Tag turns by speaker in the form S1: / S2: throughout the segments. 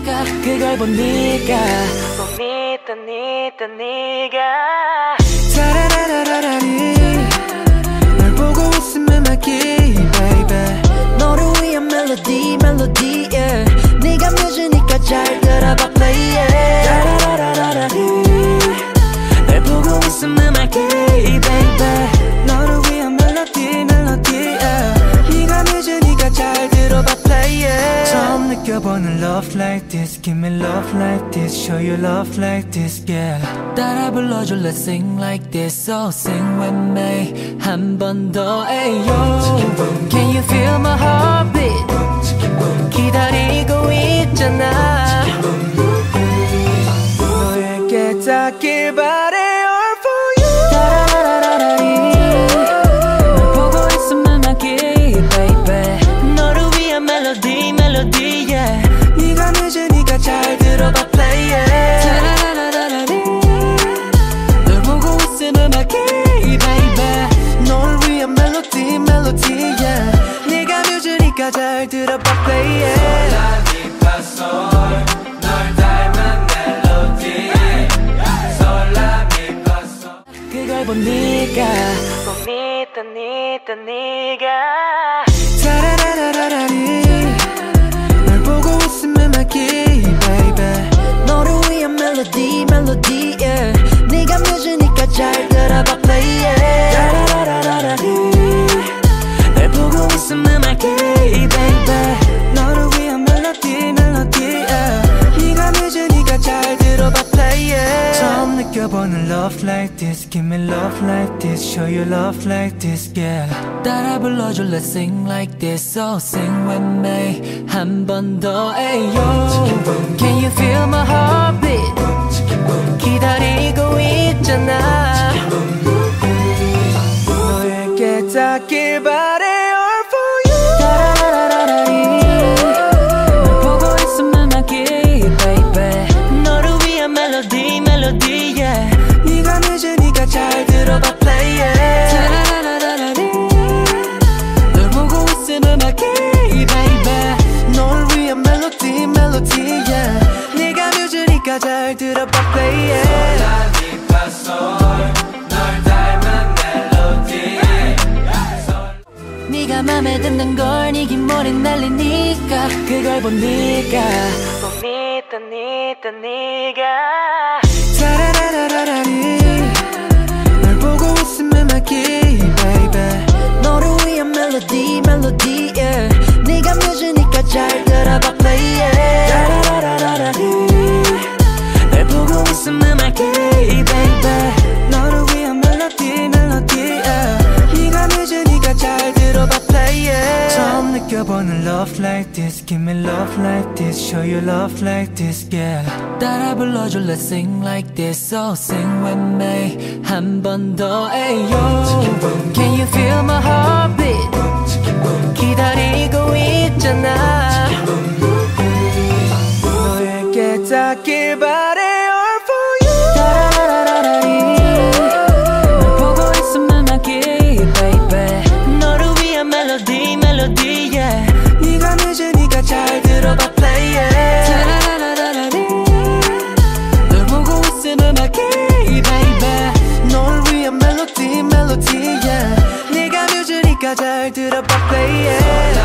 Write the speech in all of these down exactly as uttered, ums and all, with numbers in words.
S1: 보니까 그걸 보니까 보니까 니까 니가 타라라라라리 널 보고 있으면 막히 baby 너를 위한 멜로디 멜로디 yeah. 네가 뮤즈니까 잘 들어봐 play it 타라라라라리 널 보고 있으면 막히 baby 너를 위한 멜로디 멜로디 yeah. 네가 뮤즈니까 잘 들어봐 play it 처음 느껴보는 love like this give me love like this show you love like this yeah 따라 불러줘 let's sing like this so sing with me 한 번 더 ayo can you feel my heartbeat 기다리고 있잖아 너에게 닿길 바래 all for you 따라라라라리 널 보고 있으면 막히 baby 너를 위한 멜로디 멜로디 yeah 네가 늦으니까 잘 들어봐 play it 따라라라라리 널 보고 있으면 막히 baby 너를 위한 멜로디 멜로디 yeah 네가 늦으니까 잘 들어봐 play it 널 닮은 멜로디 솔라미파솔 그걸 보니까 보니까 니까 니가 타라라라라리 널 보고 있으면 막히 baby 너를 위한 멜로디 멜로디 yeah 네가 뮤즈니까 잘 들어봐 play it 타라라라라리 널 보고 있으면 막히 baby 너를 위한 멜로디 멜로디 yeah 네가 뮤즈니까 잘 들어봐 play it 처음 느껴보는 love like this give me love like this show you love like this yeah 따라 불러줘 let's sing like this so sing with me 한 번 더 ayo can you feel my heartbeat 기다리고 있잖아 너에게 닿길 바래 all for you 따라라라라리 널 보고 있으면 막히 baby 너를 위한 멜로디 멜로디 yeah 네가 늦으니까 잘 들어봐 play it 따라라라라리 널 보고 있으면 막히 baby 너를 위한 멜로디 멜로디 yeah 네가 늦으니까 잘 들어봐 play it 널 닮은 멜로디 네가 맘에 든는 걸 네 긴 머리 날리니까 그걸 보니까 보니까 니까 니가 타라라라라리 널 보고 있으면 막히 baby 너를 위한 멜로디 멜로디 yeah 네가 뮤즈니까 잘 들어봐 play it 타라라라라리 널 보고 있으면 막히 baby 너를 위한 멜로디 멜로디 yeah 네가 뮤즈니까 잘 들어봐 play it 처음 느껴보는 love like this give me love like this show you love like this yeah 따라 불러줘 let's sing like this so sing with me 한 번 더 ayo can you feel my heartbeat 기다리고 있잖아 너에게 닿길 바래 all for you 따라라라라리 널 보고 있으면 막히 baby 너를 위한 멜로디 멜로디 yeah 네가 늦으니까 잘 들어봐 play it 타라라라라리 널 보고 있으면 막히 baby 너를 위한 멜로디 멜로디 yeah 네가 뮤즈니까 잘 들어봐 play it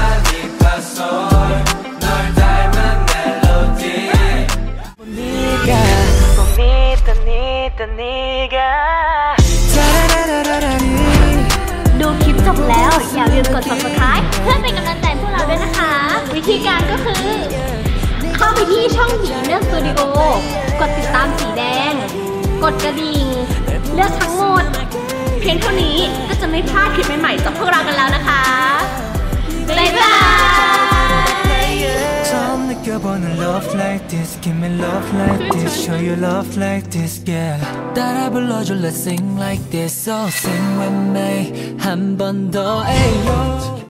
S1: 널 닮은 멜로디 보니까 보니까 니까 니가 타라라라라리
S2: ดูคลิปจบแล้วอย่าลืมกด ซับสไครบ์ เพื่อเป็นกำลังใจพวกเราด้วยนะคะ วิธีการก็คือเข้าไปที่ช่องผีเลือกสตูดิโอกดติดตามสีแดงกดกระดิ่งเลือกทั้งหมดเพียงเท่านี้ก็จะไม่พลาดคลิปใหม่ๆจากพวกเรากันแล้วนะคะบ๊ายบาย
S1: 느껴보는 love like this give me love like this show you love like this yeah 따라 불러줘 let's sing like this so sing with me 한 번 더 ayo